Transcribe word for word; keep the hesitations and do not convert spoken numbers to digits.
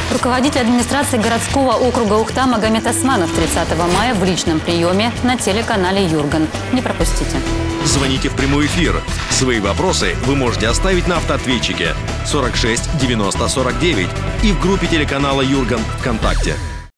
Руководитель администрации городского округа Ухта Магомед Османов тридцатого мая в личном приеме на телеканале Юрган. Не пропустите. Звоните в прямой эфир. Свои вопросы вы можете оставить на автоответчике сорок шесть девяносто сорок девять и в группе телеканала Юрган ВКонтакте.